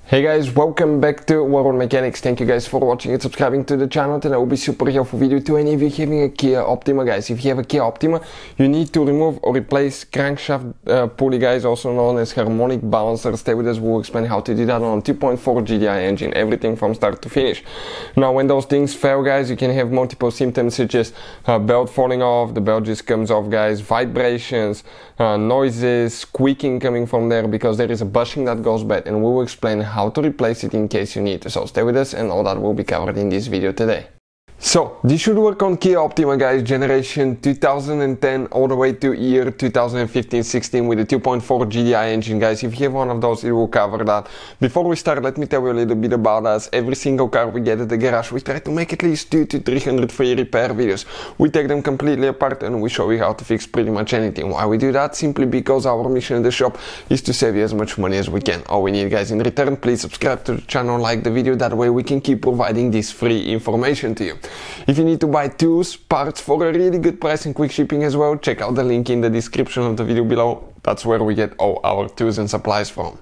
Hey guys, welcome back to World Mechanics. Thank you guys for watching and subscribing to the channel. And that will be super helpful video to any of you having a Kia Optima, guys. If you have a Kia Optima, you need to remove or replace crankshaft pulley, guys, also known as harmonic balancer. Stay with us, we'll explain how to do that on a 2.4 GDI engine, everything from start to finish. Now, when those things fail, guys, you can have multiple symptoms such as belt falling off, the belt just comes off, guys, vibrations, noises, squeaking coming from there because there is a bushing that goes bad, and we will explain how to replace it in case you need to. So stay with us, and all that will be covered in this video today. So this should work on Kia Optima, guys, generation 2010 all the way to year 2015-16 with a 2.4 GDI engine, guys. If you have one of those, it will cover that. Before we start, let me tell you a little bit about us. Every single car we get at the garage, we try to make at least 200 to 300 free repair videos. We take them completely apart and we show you how to fix pretty much anything. Why we do that? Simply because our mission in the shop is to save you as much money as we can. All we need, guys, in return, please subscribe to the channel, like the video, that way we can keep providing this free information to you. If you need to buy tools, parts for a really good price and quick shipping as well, check out the link in the description of the video below. That's where we get all our tools and supplies from.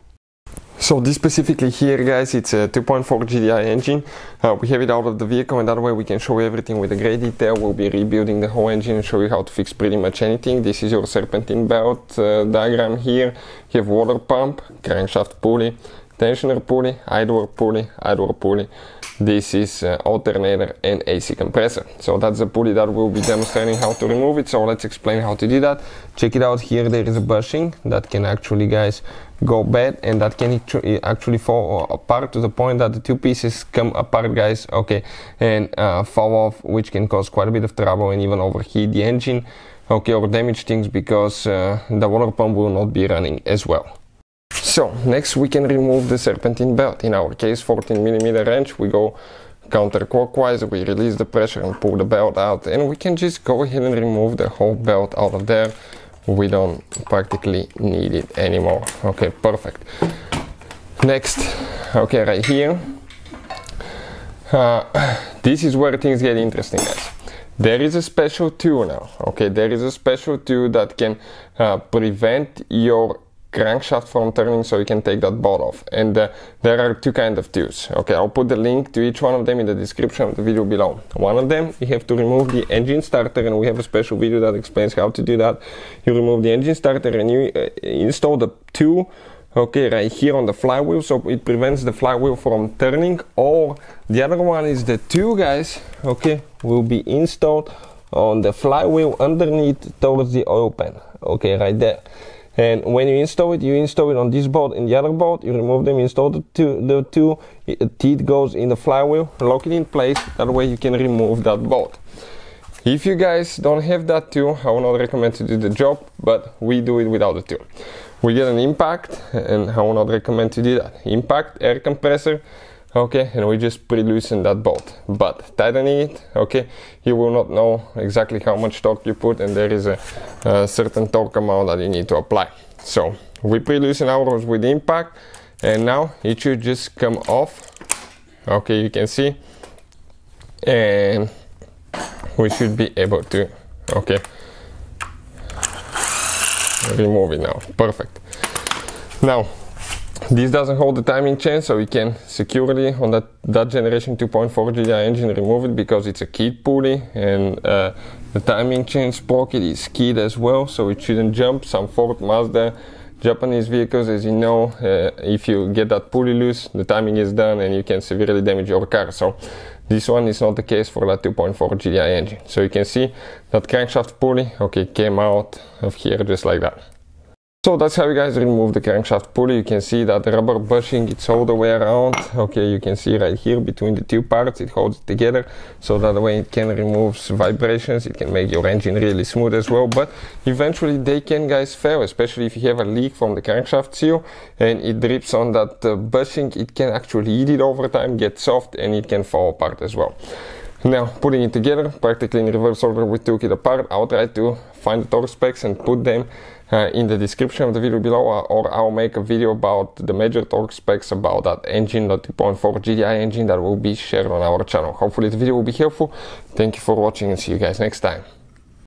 So this specifically here, guys, it's a 2.4 GDI engine. We have it out of the vehicle, and that way we can show you everything with a great detail. We'll be rebuilding the whole engine and show you how to fix pretty much anything. This is your serpentine belt diagram here. You have water pump, crankshaft pulley, tensioner pulley, idler pulley. This is alternator and AC compressor. So that's the pulley that we'll be demonstrating how to remove it. So let's explain how to do that. Check it out here. There is a bushing that can actually, guys, go bad, and that can actually fall apart to the point that the two pieces come apart, guys, okay, and fall off, which can cause quite a bit of trouble and even overheat the engine, okay, or damage things because the water pump will not be running as well. So next we can remove the serpentine belt. In our case, 14mm wrench, we go counterclockwise, we release the pressure and pull the belt out, and we can just go ahead and remove the whole belt out of there. We don't practically need it anymore. Okay, perfect. Next, okay, right here, this is where things get interesting, guys. There is a special tool now, okay, there is a special tool that can prevent your crankshaft from turning, so you can take that bolt off, and there are two kinds of tools. Okay, I'll put the link to each one of them in the description of the video below. One of them, you have to remove the engine starter, and we have a special video that explains how to do that. You remove the engine starter and you install the tool, okay, right here on the flywheel, so it prevents the flywheel from turning. Or the other one is the tool, guys, okay, will be installed on the flywheel underneath towards the oil pan, okay, right there. And when you install it on this bolt and the other bolt, you remove them, install the tool, the teeth goes in the flywheel, lock it in place, that way you can remove that bolt. If you guys don't have that tool, I will not recommend to do the job, but we do it without the tool. We get an impact, and I will not recommend to do that. Impact, air compressor, okay, and we just pre-loosen that bolt, but tightening it, okay, you will not know exactly how much torque you put, and there is a certain torque amount that you need to apply. So we pre-loosen ours with impact, and now it should just come off, okay, you can see, and we should be able to, okay, remove it now. Perfect. Now this doesn't hold the timing chain, so you can securely on that generation 2.4 GDI engine remove it because it's a keyed pulley, and the timing chain sprocket is keyed as well, so it shouldn't jump. Some Ford, Mazda, Japanese vehicles, as you know, if you get that pulley loose, the timing is done and you can severely damage your car. So this one is not the case for that 2.4 GDI engine. So you can see that crankshaft pulley, okay, came out of here just like that. So that's how you guys remove the crankshaft pulley. You can see that the rubber bushing, it's all the way around. Okay, you can see right here between the two parts, it holds it together, so that way it can remove vibrations, it can make your engine really smooth as well. But eventually they can, guys, fail, especially if you have a leak from the crankshaft seal and it drips on that bushing. It can actually eat it over time, get soft, and it can fall apart as well. Now, putting it together, practically in reverse order, we took it apart. I'll try to find the torque specs and put them in the description of the video below, or I'll make a video about the major torque specs about that engine, the 2.4 GDI engine, that will be shared on our channel. Hopefully the video will be helpful. Thank you for watching and see you guys next time.